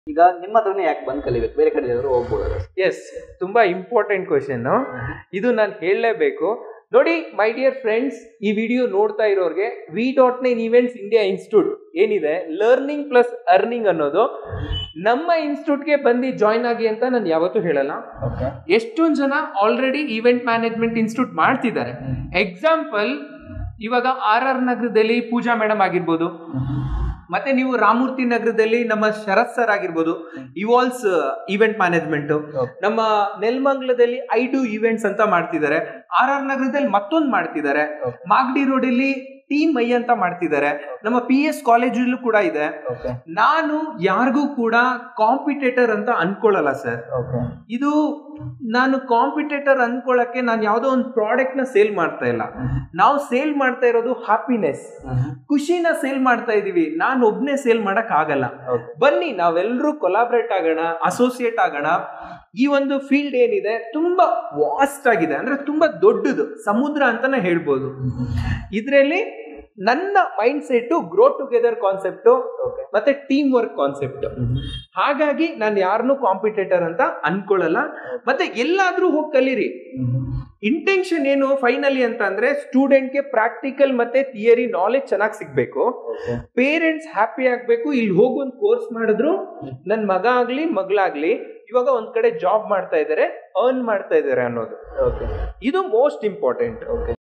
ಈಗ ನಿಮ್ಮ ಹತ್ರನೇ ಯಾಕೆ ಬಂದು ಕಲಿಬೇಕು, ಬೇರೆ ಕಡೆ ಹೋಗ್ಬೋದಲ್ಲ? ಎಸ್, ತುಂಬಾ ಇಂಪಾರ್ಟೆಂಟ್ ಕ್ವೆಶನ್. ಇದು ನಾನು ಹೇಳಲೇಬೇಕು. ನೋಡಿ ಮೈ ಡಿಯರ್ ಫ್ರೆಂಡ್ಸ್, ಈ ವಿಡಿಯೋ ನೋಡ್ತಾ ಇರೋರಿಗೆ V.9 ಈವೆಂಟ್ಸ್ ಇಂಡಿಯಾ ಇನ್ಸ್ಟಿಟ್ಯೂಟ್ ಏನಿದೆ, ಲರ್ನಿಂಗ್ ಪ್ಲಸ್ ಅರ್ನಿಂಗ್ ಅನ್ನೋದು ನಮ್ಮ ಇನ್ಸ್ಟಿಟ್ಯೂಟ್ಗೆ ಬಂದು ಜಾಯ್ನ್ ಆಗಿ ಅಂತ ನಾನು ಯಾವತ್ತೂ ಹೇಳಲ್ಲ. ಎಷ್ಟೊಂದು ಜನ ಆಲ್ರೆಡಿ ಈವೆಂಟ್ ಮ್ಯಾನೇಜ್ಮೆಂಟ್ ಇನ್ಸ್ಟಿಟ್ಯೂಟ್ ಮಾಡ್ತಿದ್ದಾರೆ. ಎಕ್ಸಾಂಪಲ್, ಇವಾಗ RR ನಗರದಲ್ಲಿ ಪೂಜಾ ಮೇಡಮ್ ಆಗಿರ್ಬೋದು, ಮತ್ತೆ ನೀವು ರಾಮೂರ್ತಿ ನಗರದಲ್ಲಿ ನಮ್ಮ ಶರತ್ ಸರ್ ಆಗಿರ್ಬೋದು, ಇವಾಲ್ಸ್ ಈವೆಂಟ್ ಮ್ಯಾನೇಜ್ಮೆಂಟ್. ನಮ್ಮ ನೆಲಮಂಗಲದಲ್ಲಿ ಐಡು ಈವೆಂಟ್ಸ್ ಅಂತ ಮಾಡ್ತಿದ್ದಾರೆ. RR ನಗರದಲ್ಲಿ ಮತ್ತೊಂದು ಮಾಡ್ತಿದ್ದಾರೆ. ಮಾಗಡಿ ರೋಡ್ ಅಲ್ಲಿ ಟೀಮ್ ಐ ಅಂತ ಮಾಡ್ತಿದ್ದಾರೆ. ನಮ್ಮ PS ಕಾಲೇಜಲ್ಲೂ ಕೂಡ ಇದೆ. ನಾನು ಯಾರಿಗೂ ಕೂಡ ಕಾಂಪಿಟೇಟರ್ ಅಂತ ಅನ್ಕೊಳ್ಳಲ್ಲ ಸರ್. ಇದು ನಾನು ಕಾಂಪಿಟೇಟರ್ ಅನ್ಕೊಳ್ಳಕ್ಕೆ ನಾನು ಯಾವುದೋ ಒಂದು ಪ್ರಾಡಕ್ಟ್ ನ ಸೇಲ್ ಮಾಡ್ತಾ ಇಲ್ಲ. ನಾವು ಸೇಲ್ ಮಾಡ್ತಾ ಇರೋದು ಹ್ಯಾಪಿನೆಸ್, ಖುಷಿನ ಸೇಲ್ ಮಾಡ್ತಾ ಇದೀವಿ. ನಾನು ಒಬ್ನೇ ಸೇಲ್ ಮಾಡಕ್ ಆಗಲ್ಲ. ಬನ್ನಿ ನಾವೆಲ್ಲರೂ ಕೊಲಾಬ್ರೇಟ್ ಆಗೋಣ, ಅಸೋಸಿಯೇಟ್ ಆಗೋಣ. ಈ ಒಂದು ಫೀಲ್ಡ್ ಏನಿದೆ ತುಂಬಾ ವಾಸ್ಟ್ ಆಗಿದೆ, ಅಂದ್ರೆ ತುಂಬಾ ದೊಡ್ಡದು, ಸಮುದ್ರ ಅಂತಾನೆ ಹೇಳ್ಬೋದು. ಇದರಲ್ಲಿ ನನ್ನ mindset grow together concept ಮತ್ತೆ ಟೀಮ್ ವರ್ಕ್ ಕಾನ್ಸೆಪ್ಟ್. ಹಾಗಾಗಿ ನಾನು ಯಾರನ್ನೂ ಕಾಂಪಿಟೇಟರ್ ಅಂತ ಅನ್ಕೊಳ್ಳಲ್ಲ. ಮತ್ತೆ ಎಲ್ಲಾದ್ರೂ ಹೋಗಿ ಕಲೀರಿ. ಇಂಟೆನ್ಷನ್ ಏನು ಫೈನಲಿ ಅಂತ ಅಂದ್ರೆ, ಸ್ಟೂಡೆಂಟ್ಗೆ ಪ್ರಾಕ್ಟಿಕಲ್ ಮತ್ತೆ ಥಿಯರಿ ನಾಲೆಜ್ ಚೆನ್ನಾಗಿ ಸಿಗ್ಬೇಕು, ಪೇರೆಂಟ್ಸ್ ಹ್ಯಾಪಿ ಆಗ್ಬೇಕು. ಇಲ್ಲಿ ಹೋಗಿ ಒಂದು ಕೋರ್ಸ್ ಮಾಡಿದ್ರು ನನ್ನ ಮಗ ಆಗ್ಲಿ ಮಗಳಾಗ್ಲಿ ಇವಾಗ ಒಂದ್ ಕಡೆ ಜಾಬ್ ಮಾಡ್ತಾ ಇದ್ದಾರೆ, ಅರ್ನ್ ಮಾಡ್ತಾ ಇದ್ದಾರೆ ಅನ್ನೋದು ಇದು ಮೋಸ್ಟ್ ಇಂಪಾರ್ಟೆಂಟ್.